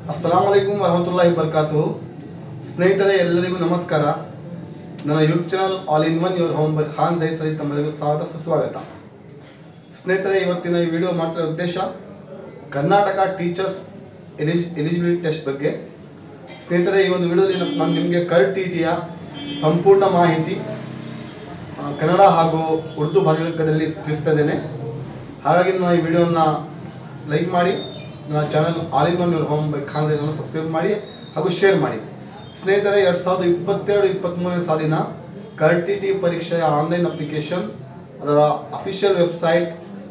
ಅಸ್ಸಲಾಮು ಅಲೈಕುಂ ವರಹಮತುಲ್ಲಾಹಿ ವಬರಕಾತುಹು. ಸ್ನೇಹಿತರೆ, ಎಲ್ಲರಿಗೂ ನಮಸ್ಕಾರ. ನನ್ನ YouTube channel all in one your home by Khan Jai ಸರಿ ತಮ್ಮರಿಗೂ ಸ್ವಾಗತ ಸುಸ್ವಾಗತ. ಸ್ನೇಹಿತರೆ, ಇವತ್ತಿನ ಈ ವಿಡಿಯೋ ಮಾಡ್ತಿರೋ ಉದ್ದೇಶ ಕರ್ನಾಟಕ ಟೀಚರ್ಸ್ ಎಲಿಜಿಬಿಲಿಟಿ ಟೆಸ್ಟ್ ಬಗ್ಗೆ. ಸ್ನೇಹಿತರೆ, ಈ ಒಂದು ವಿಡಿಯೋದಲ್ಲಿ ನಾನು ನಿಮಗೆ KTETಯ ಸಂಪೂರ್ಣ ಮಾಹಿತಿ ಕನ್ನಡ ಹಾಗೂ ಉರ್ದು ಭಾಷೆಗಳಲ್ಲಿ ತಿಳಿಸ್ತಾ ಇದ್ದೇನೆ. ಹಾಗಾಗಿ ನಾನು ಈ ವಿಡಿಯೋನ ಲೈಕ್ ಮಾಡಿ, ನನ್ನ channel all in one your home by Khan Jai subscribe ಮಾಡಿ ಹಾಗೂ ಶೇರ್ ಮಾಡಿ. ಸ್ನೇಹಿತರೆ, 2022-23 ಸಾಲಿನ KTET ಪರೀಕ್ಷೆಯ ಆನ್ಲೈನ್ ಅಪ್ಲಿಕೇಶನ್, ಅದರ ಅಫಿಷಿಯಲ್ ವೆಬ್ಸೈಟ್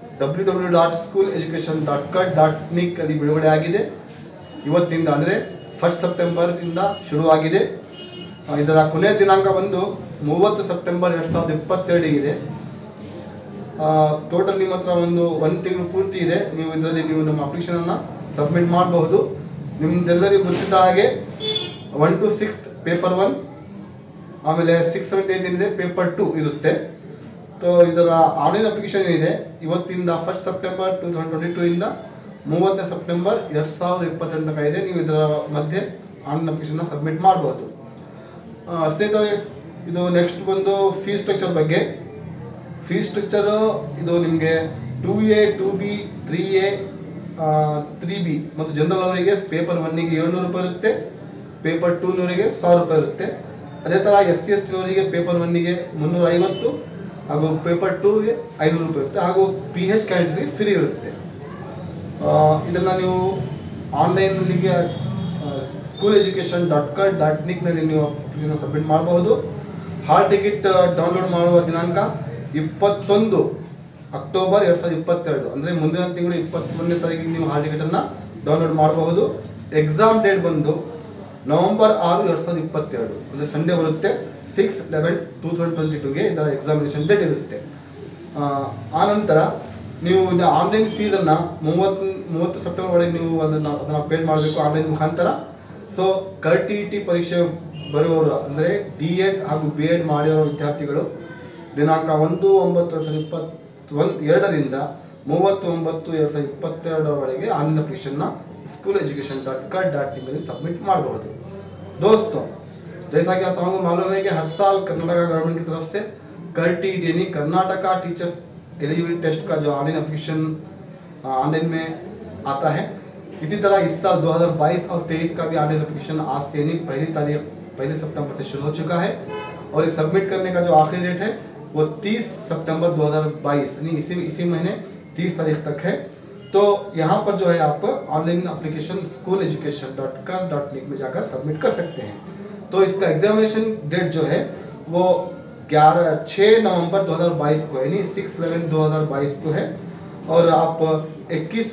www.schooleducation.kut.nic ಅಲ್ಲಿ ಬಿಡುಗಡೆ ಆಗಿದೆ. ಇವತ್ತಿಂದ ಅಂದರೆ 1 ಸೆಪ್ಟೆಂಬರಿಂದ ಶುರುವಾಗಿದೆ. ಇದರ ಕೊನೆಯ ದಿನಾಂಕ ಬಂದು 30 ಸೆಪ್ಟೆಂಬರ್ 2022 ಇದೆ. ಟೋಟಲ್ ನಿಮ್ಮ ಹತ್ರ ಒಂದು ತಿಂಗಳು ಪೂರ್ತಿ ಇದೆ. ಇದರಲ್ಲಿ ನೀವು ನಮ್ಮ ಅಪ್ಲಿಕೇಶನನ್ನು ಸಬ್ಮಿಟ್ ಮಾಡಬಹುದು. ನಿಮ್ದೆಲ್ಲರಿಗೂ ಗೊತ್ತಿದ್ದ ಹಾಗೆ 1 to 6 ಪೇಪರ್ 1, ಆಮೇಲೆ 678 ಏನಿದೆ ಪೇಪರ್ 2 ಇರುತ್ತೆ. ಇದರ ಆನ್ಲೈನ್ ಅಪ್ಲಿಕೇಶನ್ ಏನಿದೆ ಇವತ್ತಿಂದ 1 ಸೆಪ್ಟೆಂಬರ್ 2022 ಇಂದ 30 ಸೆಪ್ಟೆಂಬರ್ 2022 ತನಕ ಇದೆ. ನೀವು ಇದರ ಮಧ್ಯೆ ಆನ್ಲೈನ್ ಅಪ್ಲಿಕೇಶನ್ನ ಸಬ್ಮಿಟ್ ಮಾಡಬಹುದು. ಸ್ನೇಹಿತರೆ, ಇದು ನೆಕ್ಸ್ಟ್ ಬಂದು ಫೀಸ್ ಸ್ಟ್ರಕ್ಚರ್ ಬಗ್ಗೆ. ಫೀಸ್ ಸ್ಟ್ರಕ್ಚರು ಇದು ನಿಮಗೆ 2A 2B 3A 3B ಮತ್ತು ಜನರಲ್ ಅವರಿಗೆ ಪೇಪರ್ 1ಗೆ 700 ರೂಪಾಯಿ ಇರುತ್ತೆ, ಪೇಪರ್ 2ನವರಿಗೆ 1000 ರೂಪಾಯಿ ಇರುತ್ತೆ. ಅದೇ ಥರ SC ST ನವರಿಗೆ ಪೇಪರ್ 1ಗೆ 350 ಹಾಗೂ ಪೇಪರ್ 2ಗೆ 500 ರೂಪಾಯಿ ಇರುತ್ತೆ, ಹಾಗೂ PH ಕ್ಯಾಂಡಿಡೇಟ್ಸ್ಗೆ ಫ್ರೀ ಇರುತ್ತೆ. ಇದನ್ನು ನೀವು ಆನ್ಲೈನಲ್ಲಿಗೆ schooleducation.kut.nic ನೀವು ಇದನ್ನು ಸಬ್ಮಿಟ್ ಮಾಡಬಹುದು. ಹಾಲ್ ಟಿಕೆಟ್ ಡೌನ್ಲೋಡ್ ಮಾಡುವ ದಿನಾಂಕ 21 ಅಕ್ಟೋಬರ್ 2022, ಅಂದರೆ ಮುಂದಿನ ತಿಂಗಳು 21ನೇ ತಾರೀಕಿಗೆ ನೀವು ಹಾಲ್ ಟಿಕೆಟನ್ನು ಡೌನ್ಲೋಡ್ ಮಾಡಬಹುದು. ಎಕ್ಸಾಮ್ ಡೇಟ್ ಬಂದು ನವೆಂಬರ್ 6, 2022, ಅಂದರೆ ಸಂಡೇ ಬರುತ್ತೆ. 6/11/2022ಗೆ ಇದರ ಎಕ್ಸಾಮಿನೇಷನ್ ಡೇಟ್ ಇರುತ್ತೆ. ಆನಂತರ ನೀವು ಇದು ಆನ್ಲೈನ್ ಫೀಸನ್ನು 30 ಸೆಪ್ಟೆಂಬರ್ ಒಳಗೆ ನೀವು ಅದನ್ನು ಪೇಡ್ ಮಾಡಬೇಕು ಆನ್ಲೈನ್ ಮುಖಾಂತರ. ಸೊ KTET ಪರೀಕ್ಷೆ ಬರುವವರು ಅಂದರೆ D.Ed ಹಾಗೂ B.Ed ಮಾಡಿರೋ ವಿದ್ಯಾರ್ಥಿಗಳು ದಿನಾಂಕ 1/9/2022ರಿಂದ 30/9/2022 ಆನ್ಲೈನ್ ಅಪ್ಲಿಕೇಶನ್ನ schooleducation.kut.nic में सबमिट ಮಾಡಬಹುದು. दोस्तों, जैसा कि आप लोगों को मालूम है कि हर साल कर्नाटक गवर्नमेंट की तरफ से KTET यानी कर्नाटका टीचर्स एलिजिबिलिटी टेस्ट का जो ऑनलाइन एप्लीकेशन ऑनलाइन में आता है, इसी तरह इस साल 2022 और 2023 का भी ऑनलाइन एप्लीकेशन आज से यानी 1 सितंबर से शुरू हो चुका है. और ये सबमिट करने का जो आखिरी डेट है वो 30 सितंबर 2022 यानी इसी महीने 30 तारीख तक है. तो यहाँ पर जो है आप ऑनलाइन एप्लीकेशन schooleducation.kut.nic में जाकर सबमिट कर सकते हैं. तो इसका एग्जामिनेशन डेट जो है वो 6 नवंबर 2022 को यानी 6/11/2022 को है. और आप 21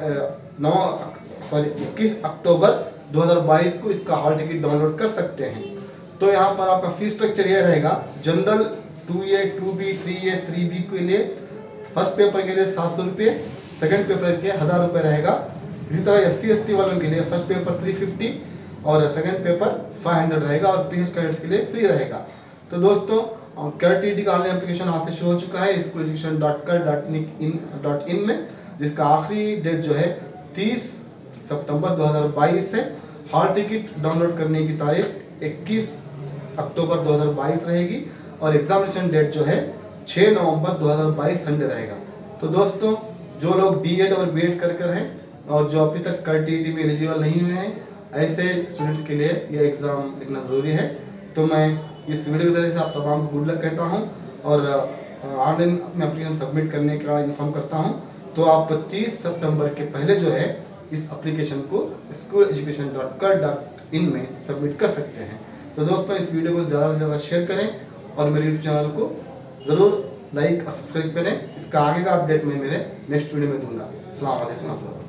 अक्टूबर 2022 को इसका हॉल टिकट डाउनलोड कर सकते हैं. तो यहाँ पर आपका फीस स्ट्रक्चर ये रहेगा. General 2A 2B 3A 3B के लिए फर्स्ट पेपर के लिए 700 रुपये, सेकेंड पेपर के 1000 रुपये रहेगा. इसी तरह SC ST वालों के लिए फर्स्ट पेपर 350 और सेकेंड पेपर 500 रहेगा, और PH कैडेट्स के लिए फ्री रहेगा. तो दोस्तों, KTET का ऑनलाइन एप्लीकेशन आज से शुरू हो चुका है schooleducation.kut.nic में, जिसका आखिरी डेट जो है 30 सितंबर 2022 से. हॉल टिकट डाउनलोड करने की तारीख 21 अक्टूबर 2022 रहेगी, और एग्जामिनेशन डेट जो है 6 नवंबर 2022 संडे रहेगा. तो दोस्तों, जो लोग D.Ed और B.Ed कर हैं और जो अभी तक KTET में एलिजिबल नहीं हुए हैं, ऐसे स्टूडेंट्स के लिए यह एग्ज़ाम लिखना ज़रूरी है. तो मैं इस वीडियो के ज़रिए से आप तमाम को गुड लक कहता हूं, और ऑनलाइन अपने एप्लीकेशन सबमिट करने का इन्फॉर्म करता हूं. तो आप 30 सितंबर के पहले जो है इस एप्लीकेशन को schooleducation.kut.in में सबमिट कर सकते हैं. तो दोस्तों, इस वीडियो को ज़्यादा से ज़्यादा शेयर करें और मेरे यूट्यूब चैनल को ज़रूर लाइक और सब्सक्राइब करें. इसका आगे का अपडेट मैं मेरे नेक्स्ट वीडियो में दूंगा. अस्सलाम वालेकुम.